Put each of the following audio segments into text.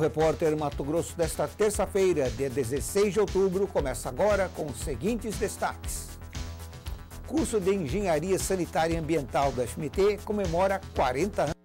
repórter Mato Grosso desta terça-feira, dia 16 de outubro, começa agora com os seguintes destaques. Curso de Engenharia Sanitária e Ambiental do FMT comemora 40 anos.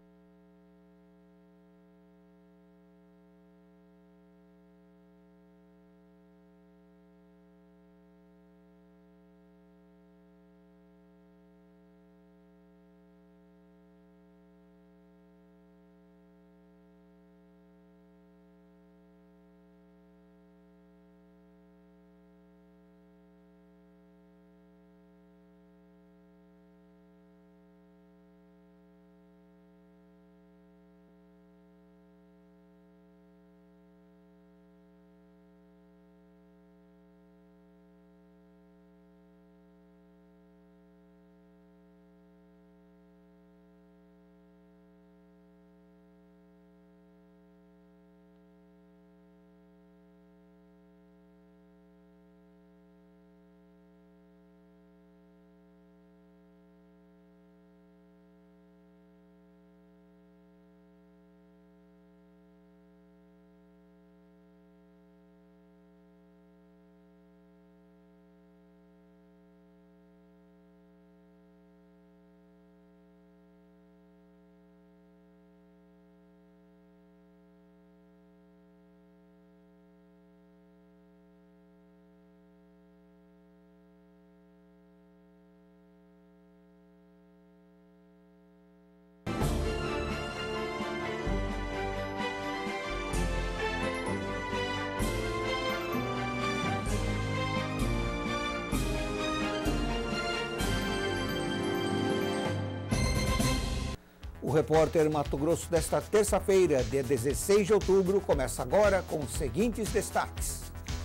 O repórter Mato Grosso desta terça-feira, dia 16 de outubro, começa agora com os seguintes destaques.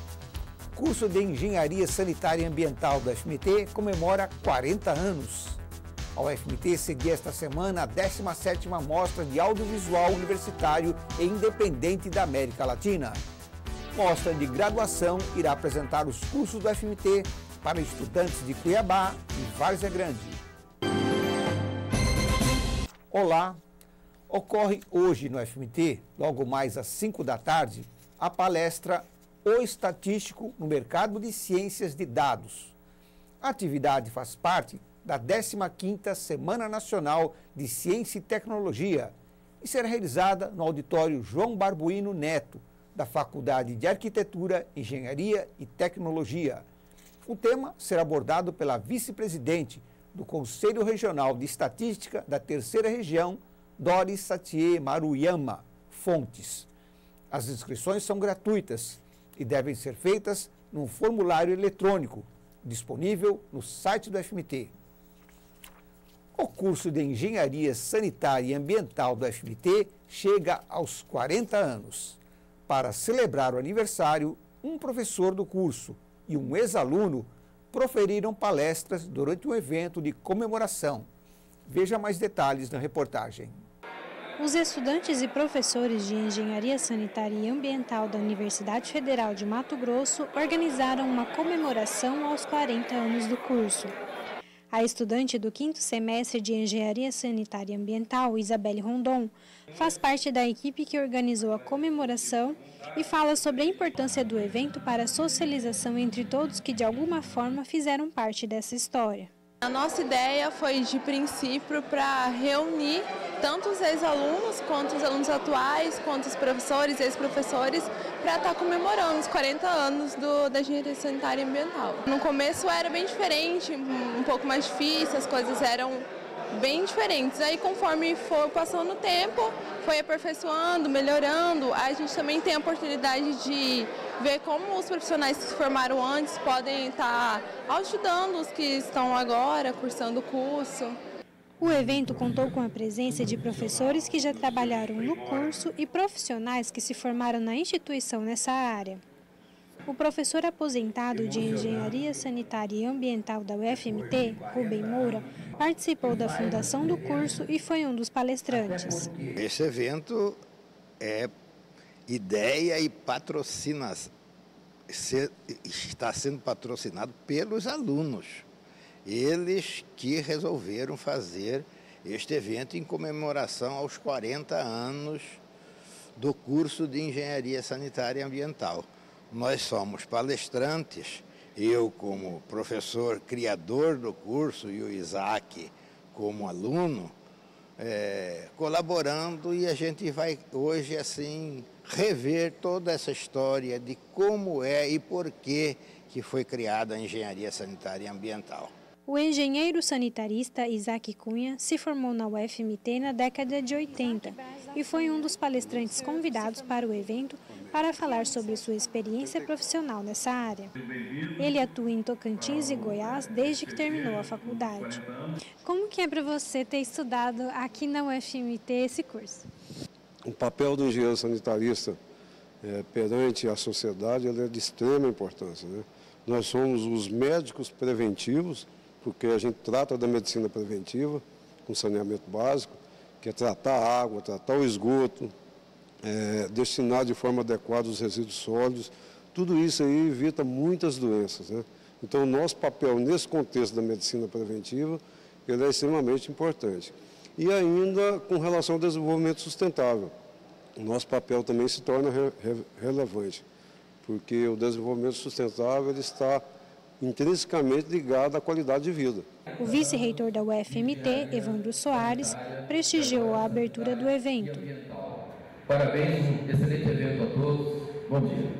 Curso de Engenharia Sanitária e Ambiental do FMT comemora 40 anos. A UFMT cedia esta semana a 17ª Mostra de Audiovisual Universitário e Independente da América Latina. Mostra de graduação irá apresentar os cursos do FMT para estudantes de Cuiabá e Várzea Grande. Olá! Ocorre hoje no FMT, logo mais às 5 da tarde, a palestra O Estatístico no Mercado de Ciências de Dados. A atividade faz parte da 15ª Semana Nacional de Ciência e Tecnologia e será realizada no auditório João Barbuino Neto, da Faculdade de Arquitetura, Engenharia e Tecnologia. O tema será abordado pela vice-presidente do Conselho Regional de Estatística da Terceira Região, Doris Satier Maruyama Fontes. As inscrições são gratuitas e devem ser feitas num formulário eletrônico, disponível no site do FMT. O curso de Engenharia Sanitária e Ambiental do FMT chega aos 40 anos. Para celebrar o aniversário, um professor do curso e um ex-aluno proferiram palestras durante um evento de comemoração. Veja mais detalhes na reportagem. Os estudantes e professores de Engenharia Sanitária e Ambiental da Universidade Federal de Mato Grosso organizaram uma comemoração aos 40 anos do curso. A estudante do 5º semestre de Engenharia Sanitária e Ambiental, Isabelle Rondon, faz parte da equipe que organizou a comemoração e fala sobre a importância do evento para a socialização entre todos que de alguma forma fizeram parte dessa história. A nossa ideia foi de princípio para reunir tanto os ex-alunos, quanto os alunos atuais, quanto os professores e ex-professores para estar comemorando os 40 anos da Engenharia Sanitária e Ambiental. No começo era bem diferente, um pouco mais difícil, as coisas eram bem diferentes. Aí conforme for passando o tempo, foi aperfeiçoando, melhorando. A gente também tem a oportunidade de ver como os profissionais que se formaram antes podem estar ajudando os que estão agora cursando o curso. O evento contou com a presença de professores que já trabalharam no curso e profissionais que se formaram na instituição nessa área. O professor aposentado de Engenharia Sanitária e Ambiental da UFMT, Rubem Moura, participou da fundação do curso e foi um dos palestrantes. Esse evento é ideia e está sendo patrocinado pelos alunos. Eles que resolveram fazer este evento em comemoração aos 40 anos do curso de Engenharia Sanitária e Ambiental. Nós somos palestrantes, eu como professor criador do curso e o Isaac como aluno, colaborando, e a gente vai hoje assim rever toda essa história de como é e por que foi criada a Engenharia Sanitária e Ambiental. O engenheiro sanitarista Isaac Cunha se formou na UFMT na década de 80 e foi um dos palestrantes convidados para o evento para falar sobre sua experiência profissional nessa área. Ele atua em Tocantins e Goiás desde que terminou a faculdade. Como que é para você ter estudado aqui na UFMT esse curso? O papel do engenheiro sanitarista perante a sociedade ele é de extrema importância, né? Nós somos os médicos preventivos, porque a gente trata da medicina preventiva, com saneamento básico, que é tratar a água, tratar o esgoto, destinar de forma adequada os resíduos sólidos. Tudo isso aí evita muitas doenças, né? Então, o nosso papel nesse contexto da medicina preventiva, ele é extremamente importante. E ainda com relação ao desenvolvimento sustentável, o nosso papel também se torna relevante, porque o desenvolvimento sustentável ele está intrinsecamente ligado à qualidade de vida. O vice-reitor da UFMT, Evandro Soares, prestigiou a abertura do evento. Parabéns, um excelente evento a todos. Bom dia.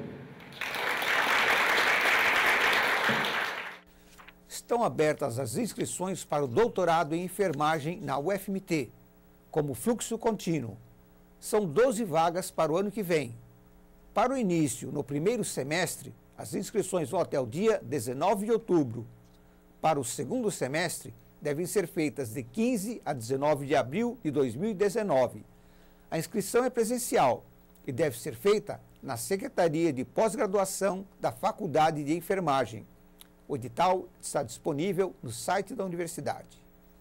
Estão abertas as inscrições para o doutorado em enfermagem na UFMT, como fluxo contínuo. São 12 vagas para o ano que vem. Para o início, no primeiro semestre, as inscrições vão até o dia 19 de outubro. Para o segundo semestre, devem ser feitas de 15 a 19 de abril de 2019. A inscrição é presencial e deve ser feita na Secretaria de Pós-Graduação da Faculdade de Enfermagem. O edital está disponível no site da universidade.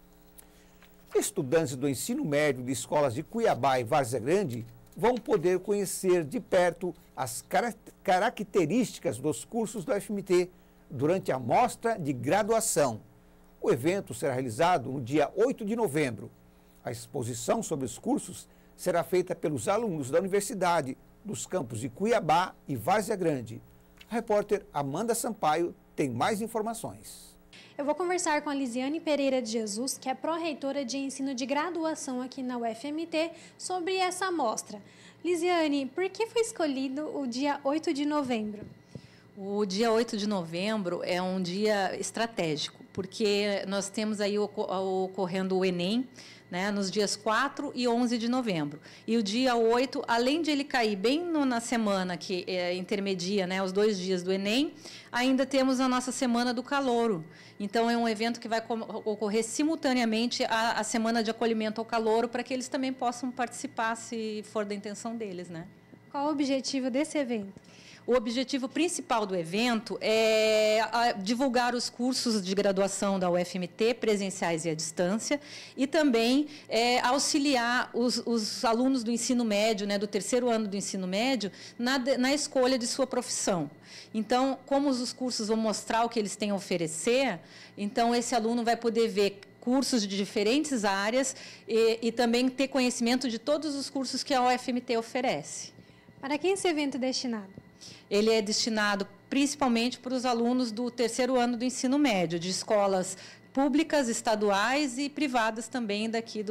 Estudantes do ensino médio de escolas de Cuiabá e Várzea Grande vão poder conhecer de perto as características dos cursos da UFMT durante a mostra de graduação. O evento será realizado no dia 8 de novembro. A exposição sobre os cursos será feita pelos alunos da universidade dos campos de Cuiabá e Várzea Grande. A repórter Amanda Sampaio tem mais informações. Eu vou conversar com a Lisiane Pereira de Jesus, que é pró-reitora de ensino de graduação aqui na UFMT, sobre essa mostra. Lisiane, por que foi escolhido o dia 8 de novembro? O dia 8 de novembro é um dia estratégico, porque nós temos aí ocorrendo o Enem, né, nos dias 4 e 11 de novembro. E o dia 8, além de ele cair bem na semana que intermedia, né, os 2 dias do Enem, ainda temos a nossa Semana do Calouro. Então, é um evento que vai ocorrer simultaneamente à Semana de Acolhimento ao Calouro, para que eles também possam participar, se for da intenção deles, né? Qual o objetivo desse evento? O objetivo principal do evento é divulgar os cursos de graduação da UFMT, presenciais e à distância, e também auxiliar os alunos do ensino médio, né, do terceiro ano do ensino médio, na escolha de sua profissão. Então, como os cursos vão mostrar o que eles têm a oferecer, então esse aluno vai poder ver cursos de diferentes áreas e também ter conhecimento de todos os cursos que a UFMT oferece. Para quem esse evento é destinado? Ele é destinado principalmente para os alunos do terceiro ano do ensino médio, de escolas públicas, estaduais e privadas também daqui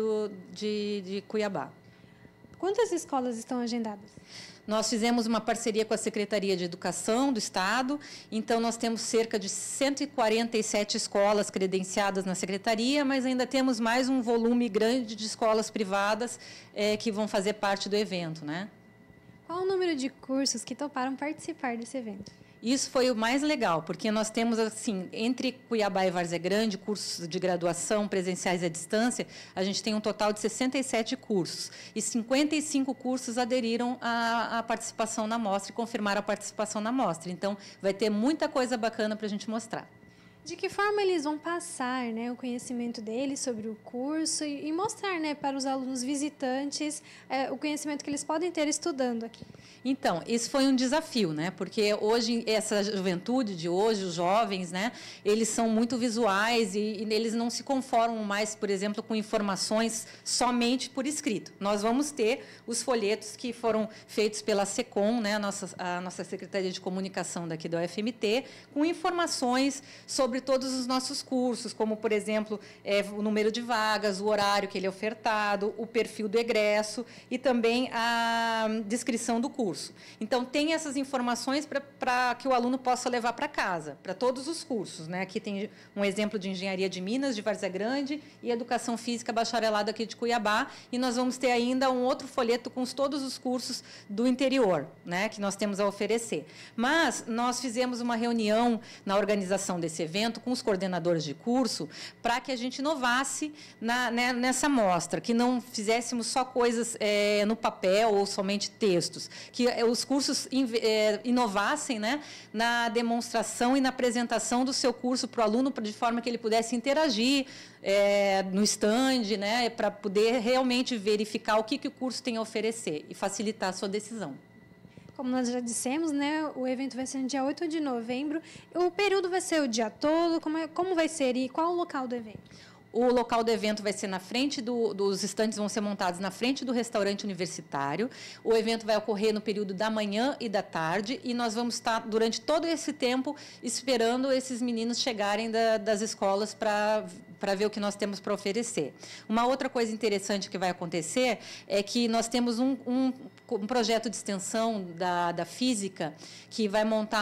de Cuiabá. Quantas escolas estão agendadas? Nós fizemos uma parceria com a Secretaria de Educação do Estado, então nós temos cerca de 147 escolas credenciadas na Secretaria, mas ainda temos mais um volume grande de escolas privadas que vão fazer parte do evento, né? Qual o número de cursos que toparam participar desse evento? Isso foi o mais legal, porque nós temos, assim, entre Cuiabá e Várzea Grande, cursos de graduação presenciais à distância, a gente tem um total de 67 cursos, e 55 cursos aderiram à participação na mostra e confirmaram a participação na mostra. Então, vai ter muita coisa bacana para a gente mostrar. De que forma eles vão passar, né, o conhecimento deles sobre o curso e mostrar, né, para os alunos visitantes o conhecimento que eles podem ter estudando aqui? Então, esse foi um desafio, né? Porque hoje, essa juventude de hoje, os jovens, né? Eles são muito visuais e eles não se conformam mais, por exemplo, com informações somente por escrito. Nós vamos ter os folhetos que foram feitos pela SECOM, né? A nossa Secretaria de Comunicação daqui da UFMT, com informações sobre todos os nossos cursos, como, por exemplo, o número de vagas, o horário que ele é ofertado, o perfil do egresso e também a descrição do curso. Então, tem essas informações para que o aluno possa levar para casa, para todos os cursos, né? Aqui tem um exemplo de Engenharia de Minas, de Várzea Grande, e Educação Física Bacharelado aqui de Cuiabá, e nós vamos ter ainda um outro folheto com todos os cursos do interior, né? Que nós temos a oferecer. Mas nós fizemos uma reunião na organização desse evento com os coordenadores de curso para que a gente inovasse nessa mostra, que não fizéssemos só coisas no papel ou somente textos, que os cursos inovassem, né, na demonstração e na apresentação do seu curso para o aluno, de forma que ele pudesse interagir no stand, né, para poder realmente verificar o que o curso tem a oferecer e facilitar a sua decisão. Como nós já dissemos, né, o evento vai ser no dia 8 de novembro. O período vai ser o dia todo? Como vai ser e qual o local do evento? O local do evento vai ser na frente dos estandes, vão ser montados na frente do restaurante universitário. O evento vai ocorrer no período da manhã e da tarde e nós vamos estar, durante todo esse tempo, esperando esses meninos chegarem das escolas para ver o que nós temos para oferecer. Uma outra coisa interessante que vai acontecer é que nós temos um projeto de extensão da física que vai montar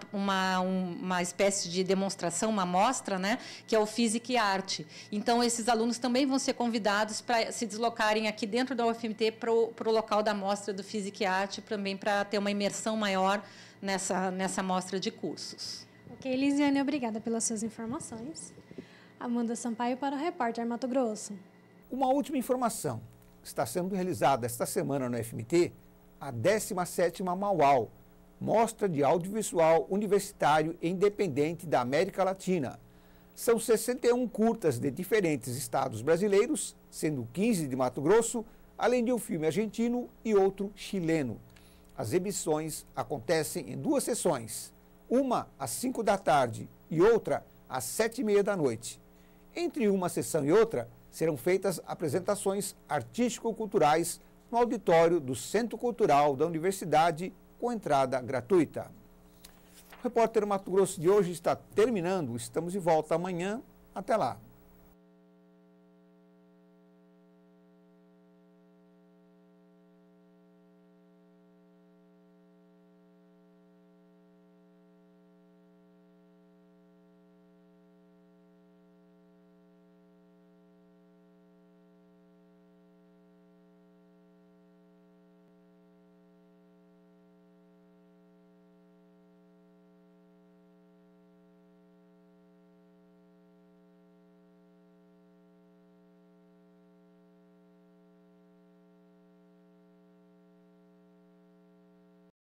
uma espécie de demonstração, uma mostra, né, que é o Física e Arte. Então, esses alunos também vão ser convidados para se deslocarem aqui dentro da UFMT para o local da mostra do Física e Arte, também para ter uma imersão maior nessa mostra de cursos. Ok, Elisiane, obrigada pelas suas informações. Amanda Sampaio para o Repórter Mato Grosso. Uma última informação. Está sendo realizada esta semana no UFMT a 17ª Mauau, Mostra de Audiovisual Universitário e Independente da América Latina. São 61 curtas de diferentes estados brasileiros, sendo 15 de Mato Grosso, além de um filme argentino e outro chileno. As exibições acontecem em 2 sessões, uma às 5 da tarde e outra às 7h30 da noite. Entre uma sessão e outra, serão feitas apresentações artístico-culturais no auditório do Centro Cultural da Universidade, com entrada gratuita. O Repórter Mato Grosso de hoje está terminando. Estamos de volta amanhã. Até lá.